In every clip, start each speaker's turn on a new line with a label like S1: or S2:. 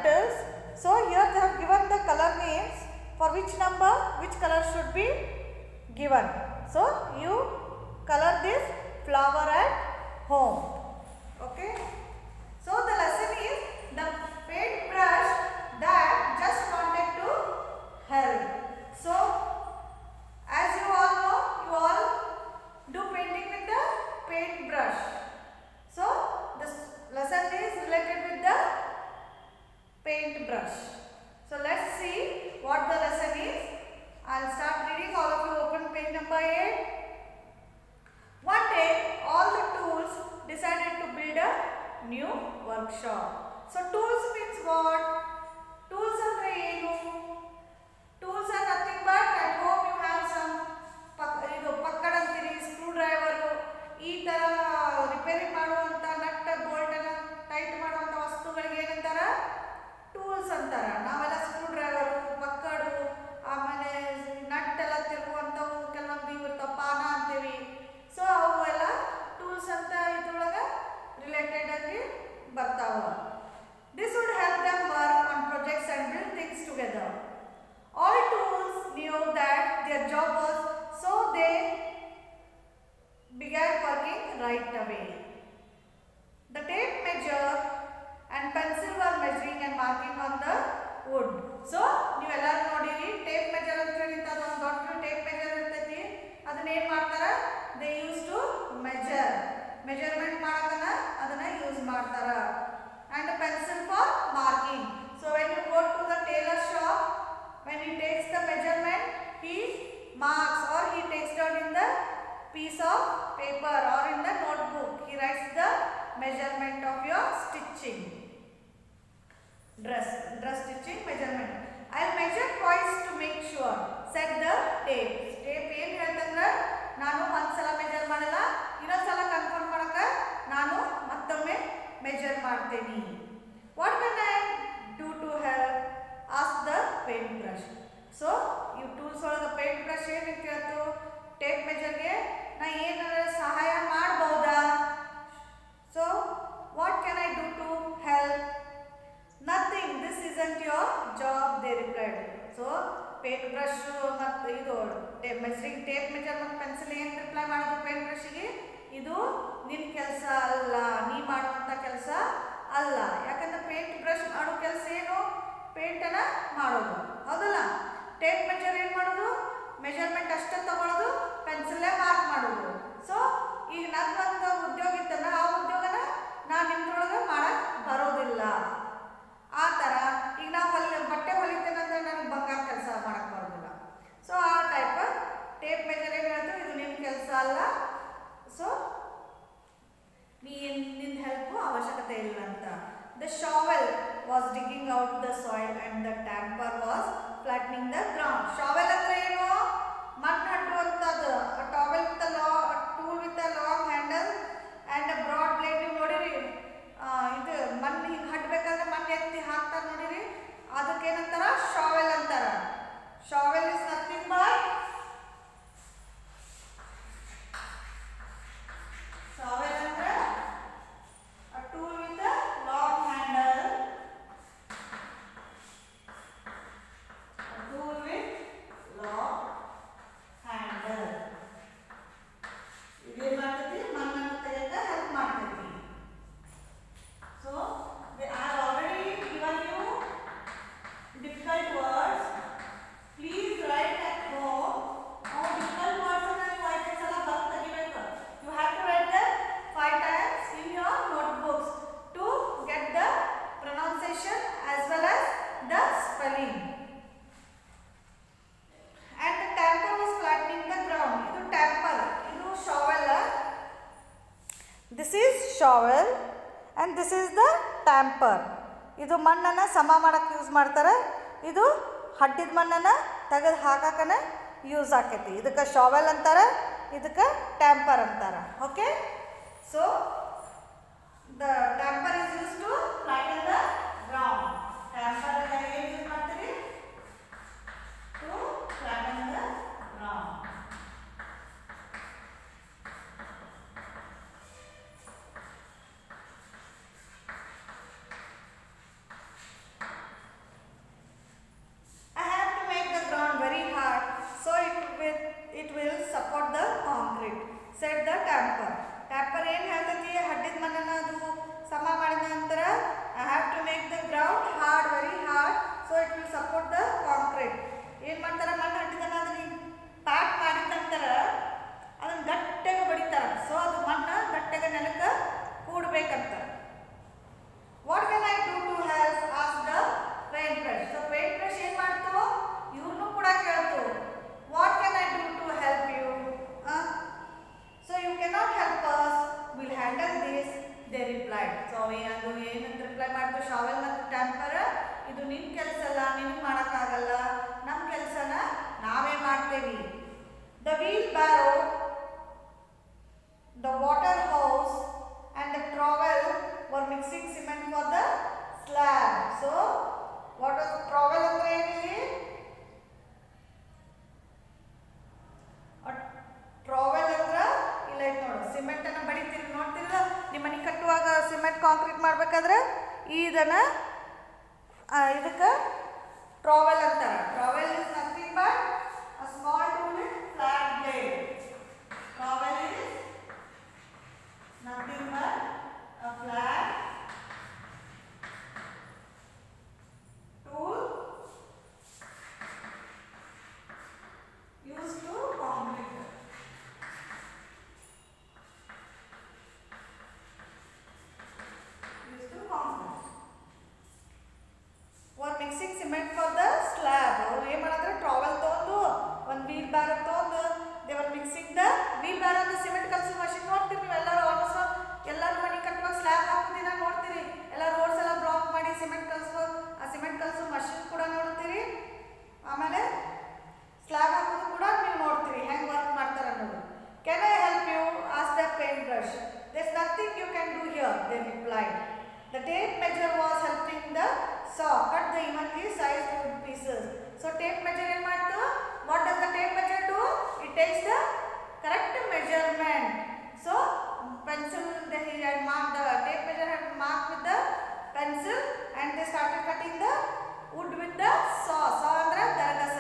S1: letters. So here they have given the color names for which number which color should be given. So you color this flower at home. Okay. So the lesson is the paintbrush that just wanted to help. So as you all know, you all do painting with the paintbrush. So this lesson is related with the paintbrush. So let's see what the lesson is. I'll start reading. All of you open page number 8. One day, all the tools decided to build a new workshop. So tools means what? Tools andre enu? Tools are nothing but at home you have some pakkad antiri, screwdriver, ee tara repairing ಮಾಡುವಂತ nut bolt ಅನ್ನು tight ಮಾಡುವಂತ ವಸ್ತುಗಳಿಗೆ ಏನಂತಾರ? Tools ಅಂತಾರ. ನಾವೆಲ್ಲ screwdriver, ಪಕ್ಕಡು, ಆಮೇಲೆ nut ಎಲ್ಲ ತಿರುಗುವಂಥವು ಕೆಲವೊಂದು ಇರ್ತಾವ, ಪಾನ ಅಂತೀವಿ. ಸೊ ಅವು ಎಲ್ಲ ಟೂಲ್ಸ್ ಅಂತ ಇದ್ರೊಳಗೆ ರಿಲೇಟೆಡ್ ಆಗಿ ಬರ್ತಾವ. This would help them work on projects and build things together. All tools knew that their job was, so they began working right away. The tape measure and pencil were measuring and marking on the wood. So ನೀವೆಲ್ಲರೂ ನೋಡಿರಿ, tape measure ಅಂತ ಹೇಳಿಂತ ಒಂದು ದೊಡ್ಡ tape measure ಇರ್ತೈತಿ. ಅದನ್ನ ಏನು ಮಾಡ್ತಾರ? they used to measure. Measurement ಮಾಡಕನ ಅದನ್ನ ಯೂಸ್ ಮಾಡ್ತಾರ. And a pencil for marking. So when you go to the tailor shop, when he takes the measurement, he marks or he takes down in the piece of paper or in the notebook. He writes the measurement of your stitching. Dress stitching measurement. I'll measure twice to make sure, said the tape. Tape ಏನು ಹೇಳ್ತಂದ್ರೆ ನಾನು ಒಂದ್ಸಲ measure ಮಾಡಲ್ಲ, ಇನ್ನೊಂದ್ಸಲ confirm ಮಾಡಕ ನಾನು ಮತ್ತೊಮ್ಮೆ measure ಮಾಡ್ತೀನಿ. What can I do to help? Asked the paintbrush. So ಈ ಟೂಲ್ಸ್ ಒಳಗೆ ಪೇಂಟ್ ಬ್ರಷ್ ಏನು ಕೇಳ್ತು? ಟೇಪ್ ಮೆಜರ್ಗೆ ನಾ ಏನಾರ ಸಹಾಯ ಮಾಡಬಹುದಾ? So what can I do to help? Nothing. This isn't your job, they replied. So paint brush ಮತ್ತು ಇದು ಮೆಜರಿಂಗ್ ಟೇಪ್ ಮೆಜರ್ ಮತ್ತು ಪೆನ್ಸಿಲ್ ಏನು ರಿಪ್ಲೈ ಮಾಡೋದು ಪೇಂಟ್ ಬ್ರಷ್ಗೆ? ಇದು ನಿನ್ನ ಕೆಲಸ ಅಲ್ಲ, ನೀ ಮಾಡುವಂಥ ಕೆಲಸ ಅಲ್ಲ. ಯಾಕಂದ್ರೆ ಪೇಂಟ್ ಬ್ರಷ್ ಮಾಡೋ ಕೆಲಸ ಏನು? ಪೇಂಟನ್ನು ಮಾಡೋದು, ಹೌದಲ್ಲ? ಟೇಪ್ ಮೆಜರ್ ಏನು ಮಾಡೋದು? ಮೆಜರ್ಮೆಂಟ್ ಅಷ್ಟೇ ತಗೊಳ್ಳೋದು, ಪೆನ್ಸಿಲ್ಲೇ ಮಾರ್ಕ್ ಮಾಡೋದು. ಸೊ ಈಗ ನನ್ನೊಂದು ಉದ್ಯೋಗ ಇತ್ತಂದ್ರೆ ಆ ಉದ್ಯೋಗನ ನಾನು ನಿಮ್ದ್ರೊಳಗೆ ಮಾಡಕ್ಕೆ ಬರೋದಿಲ್ಲ. ಆ ಥರ ಈಗ ನಾವು ಬಟ್ಟೆ ಹೊಲಿತೇನಂದ್ರೆ ನನಗೆ ಬಂಗಾರ ಕೆಲಸ ಮಾಡಕ್ಕೆ ಬರೋದಿಲ್ಲ. ಸೊ ಆ ಟೈಪ್ ಟೇಪ್ ಮೆಜರ್ ಏನು ಹೇಳ್ತು? ಇದು ನಿನ್ನ ಕೆಲಸ ಅಲ್ಲ. ಸೊ ನಿನ್ನ ಹೆಲ್ಪ್ ಅವಶ್ಯಕತೆ ಇಲ್ಲ ಅಂತ. The shovel was digging out the soil and the tamper was flattening the ground. shovel ಅಂದ್ರೆ ಏನು? ಮಣ್ಣು ಹಟ್ಟುವಂಥದ್ದು. a towel with a tool with a long handle and a broad blade. ನೀವು ನೋಡಿರಿ, ಇದು ಮಣ್ಣು ಹಿಂಗೆ ಹಟ್ಟಬೇಕಾದ್ರೆ ಮಣ್ಣು ಎತ್ತಿ ಹಾಕ್ತಾರೆ ನೋಡಿರಿ, ಅದಕ್ಕೆ ಏನಂತಾರ? ಶಾವೆಲ್ ಅಂತಾರ. Shovel is nothing but shovel ಅಂದ್ರೆ a tool with a long handle. A tool with long handle. ಇದೇನು ಮಾಡ್ತೈತಿ? ಮಣ್ಣನ್ನು ತೆಗೆಯಕ್ಕೆ ಹೆಲ್ಪ್ ಮಾಡ್ತೈತಿ. So I have already given you difficult words. Please write at home. Now difficult words are ನೀವು 5 ಸಲ ಬರ್ದು ತೆಗಿಬೇಕು. You have to write them 5 times in your notebooks to get the pronunciation as well as the spelling. And the tamper was flattening the ground. ಇದು tamper, ಇದು shovel. This is shovel and this is the tamper. ಇದು ಮಣ್ಣನ್ನು ಸಮ ಮಾಡಕ್ಕೆ use ಮಾಡ್ತಾರೆ. ಇದು ಹಡ್ಡಿದ ಮಣ್ಣನ್ನು ತೆಗೆದು ಹಾಕಕ್ಕನ ಯೂಸ್ ಆಕೈತಿ. ಇದಕ್ಕೆ ಶಾವೆಲ್ ಅಂತಾರೆ, ಇದಕ್ಕೆ ಟ್ಯಾಂಪರ್ ಅಂತಾರೆ. Okay. So the tamper is use to flatten the ground. Tamper ಏನು ಯೂಸ್ ಮಾಡ್ತೀರಿ? To flatten the ground. ಇದು ನಿನ್ನ ಕೆಲಸ ಅಲ್ಲ, ನಿನಗೆ ಮಾಡೋಕ್ಕಾಗಲ್ಲ, ನಮ್ಮ ಕೆಲಸನ ನಾವೇ ಮಾಡ್ತೇವೆ. The wheelbarrow, the water hose and the trowel were mixing cement for the slab. So what was trowel ಅಂದ್ರೆ ಏನಿಲ್ಲಿ? ಟ್ರಾವೆಲ್ ಅಂದ್ರೆ ಇಲ್ಲ ಐತೆ ನೋಡು, ಸಿಮೆಂಟ್ ಅನ್ನು ಬಡಿತೀರಿ ನೋಡ್ತಿರಲ್ಲ, ನಿಮ್ಮ ಮನೆ ಕಟ್ಟುವಾಗ ಸಿಮೆಂಟ್ ಕಾಂಕ್ರೀಟ್ ಮಾಡ್ಬೇಕಾದ್ರೆ ಇದನ್ನು ಇದಕ್ಕೆ ಟ್ರಾವೆಲ್ ಅಂತಾರೆ. Trowel is nothing but a small tool with flat blade. Trowel is nothing but a flat tool used to concrete. Were mixing cement for the slab. ಅವರು ಏನು ಮಾಡಿದ್ರೆ ಟ್ರಾವೆಲ್ ತೊಗೊಂಡು ಒಂದು ವೀಲ್ ಬ್ಯಾರೋ ತೊಗೊಂಡು they were mixing the wheel barrow ಅಂತ cement ಕಲಸೋ machine ನೋಡ್ತೀರಿ ನೀವು ಎಲ್ಲರೂ. ಆಲ್ಮೋಸ್ಟ್ ಎಲ್ಲರೂ ಮನೆ ಕಟ್ಟುವಾಗ ಸ್ಲ್ಯಾಬ್ ಹಾಕೋದಿನ ನೋಡ್ತೀರಿ. ಎಲ್ಲ ರೋಡ್ಸ್ ಎಲ್ಲ ಬ್ಲಾಕ್ ಮಾಡಿ ಸಿಮೆಂಟ್ ಕಲಸೋ ಆ ಸಿಮೆಂಟ್ ಕಲಸೋ ಮಷಿನ್ ಕೂಡ ನೋಡ್ತೀರಿ. ಆಮೇಲೆ ಸ್ಲ್ಯಾಬ್ ಹಾಕೋದು ಕೂಡ ನೀವು ನೋಡ್ತೀರಿ ಹೆಂಗೆ ವರ್ಕ್ ಮಾಡ್ತಾರೆ ಅನ್ನೋದು. Can I help you? asked the paintbrush. There's nothing you can do here, they replied. The tape measure was helping the saw cut the evenly sized wood pieces. So tape measure ಏನು ಮಾಡ್ತು? What does the tape measure do? It takes the correct measurement. So pencil, they had marked, the tape measure had marked with the pencil and they started cutting the wood with the saw. Saw ಅಂದ್ರೆ ಗರಗಸ.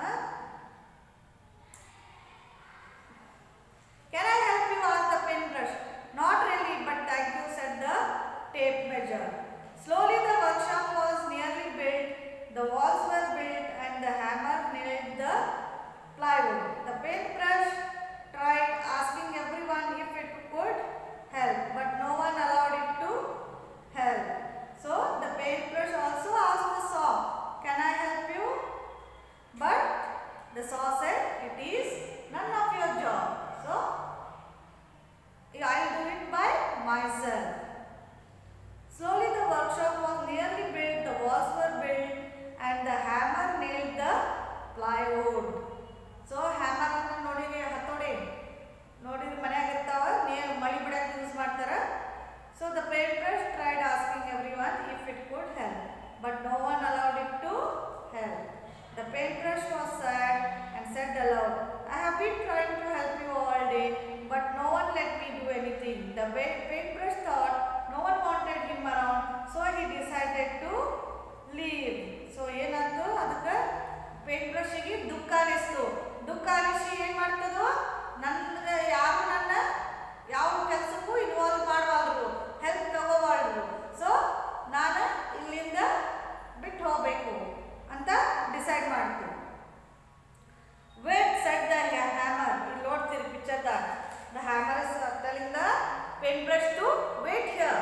S1: Can I help you? asked the paintbrush. Not really, but thank you, said the tape measure. Slowly the workshop was nearly built. The walls were built and the hammer nailed the plywood. The paintbrush tried asking everyone if it could help, but no one allowed it to help. So the paintbrush also asked the saw, "Can I help you?" But the saw said, "It is none of your job. So I will do it by myself." Slowly the workshop was nearly built, the walls were built and the hammer nailed the plywood. So hammer ಅಂತ ನೋಡಿರಿ, ಹತೋಡಿ ನೋಡಿರಿ ಮನ್ಯಾಗ ಇರ್ತಾವ, ಮಳಿ ಬಿಡಕ್ಕೆ use ಮಾಡ್ತಾರೆ. So the paintbrush tried asking everyone if it could help, but no one allowed it to help. The paintbrush was sad and said aloud, "I have been trying to help you all day, but no one let me do anything." The paintbrush thought no one wanted him around, so he decided to leave. So ಏನಂತು, ಅದಕ್ಕೆ ಪೇಂಟ್ಬ್ರಷ್ಗೆ ದುಃಖ ಅನಿಸ್ತು. ದುಃಖ ಅನಿಸಿ ಏನು ಮಾಡ್ತದೋ, ನನ್ನ ಯಾರು ನನ್ನ ಯಾವ ಕೆಲಸಕ್ಕೂ ಇನ್ವಾಲ್ವ್ ಮಾಡಬಾರ್ದು, ಹೆಲ್ಪ್ ತಗೋಬಾರ್ದು. ಸೊ ನಾನು ಇಲ್ಲಿಂದ ಬಿಟ್ಟು ಹೋಗಬೇಕು ಅಂತ ಡಿಸೈಡ್ ಮಾಡ್ತು. Wait said the hammer. ಇಲ್ಲಿ ನೋಡ್ತೀರಿ ಪಿಕ್ಚರ್ದಾಗ, the hammer is telling the paintbrush to wait here.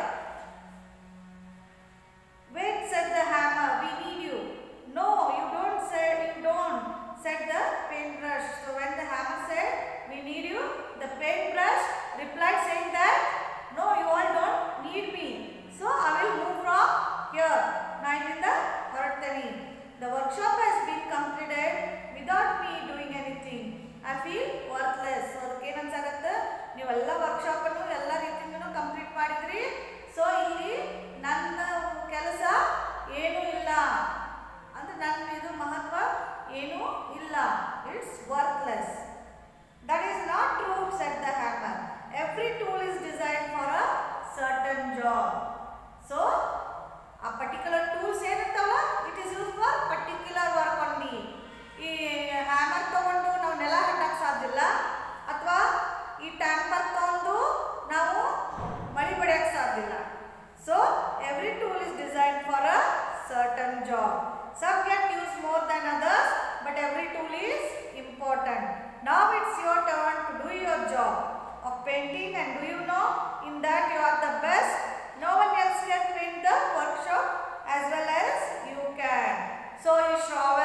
S1: Wait, said the hammer, "We need you." "No, you don't," said the paintbrush. So when the hammer said, "We need you," the paintbrush replied saying that, "No, you all don't need me. So I will move from here." ನಾನು ಇಲ್ಲಿಂದ ಹೊರಡ್ತೇನೆ. The workshop has been completed without me doing anything. I feel worthless. So ಅದಕ್ಕೆ ಏನು ಅನ್ಸಾಗತ್ತೆ, ನೀವೆಲ್ಲ workshop ಅನ್ನು ಎಲ್ಲ ರೀತಿಯಿಂದ complete ಮಾಡಿದ್ರಿ. So ಇಲ್ಲಿ ನನ್ನ ಕೆಲಸ ಏನೂ ಇಲ್ಲ ಅಂದ್ರೆ ನನ್ನ ಇದು ಮಹತ್ವ ಏನೂ ಇಲ್ಲ. It's worthless. That is not true, said the hammer. Every tool is designed for a certain job. So a particular tools ಏನಿರ್ತಾವಲ್ಲ, it is used for particular work only. ಈ ಹ್ಯಾಮರ್ ತಗೊಂಡು ನಾವು ನೆಲ ಹಟ್ಟಕ್ಕೆ ಸಾಧ್ಯ ಇಲ್ಲ, ಅಥವಾ ಈ ಟ್ಯಾಂಪರ್ ತಗೊಂಡು ನಾವು ಮಳಿ ಬಡಿಯಕ್ಕೆ ಸಾಧ್ಯ ಇಲ್ಲ. So every tool is designed for a certain job. Some get used more than others, but every tool is important. Now it's your turn to do your job of painting, and do you know, in that you are the best. No one else can paint the workshop as well as you can. So you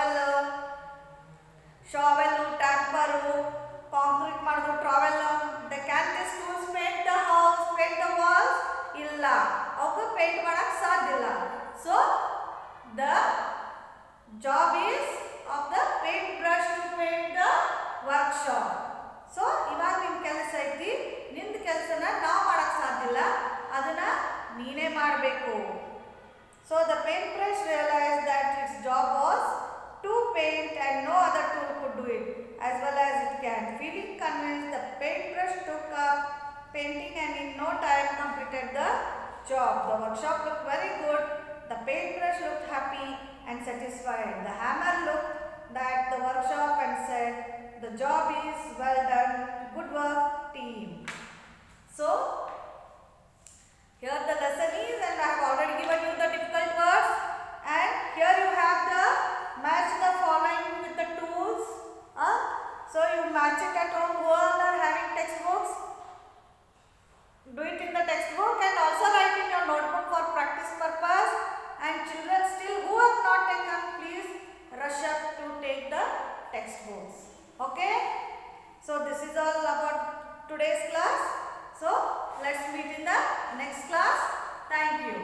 S1: shovel, tamper, concrete ಮಾಡೋದು, trowel, they can these tools paint the house, paint the walls? ಇಲ್ಲ, ಅವಕ್ಕೆ paint ಮಾಡಕ್ಕೆ ಸಾಧ್ಯ ಇಲ್ಲ. So the paintbrush realized that its job was to paint and no other tool could do it as well as it can. Feeling convinced, the paintbrush took up painting and in no time completed the job. The workshop looked very good. The paintbrush looked happy and satisfied. The hammer looked at the workshop and said, "The job is well done. Good work, team." So, here the lesson is, and I have already given you the difficult words, and here you have the match the following with the tools. So you match it at home. Who all are having textbooks? Do it in the textbook and also write in your notebook for practice purpose. And children still who have not taken, please rush up to take the textbooks. Okay? So this is all about today's class. So let's meet in the next class. Thank you.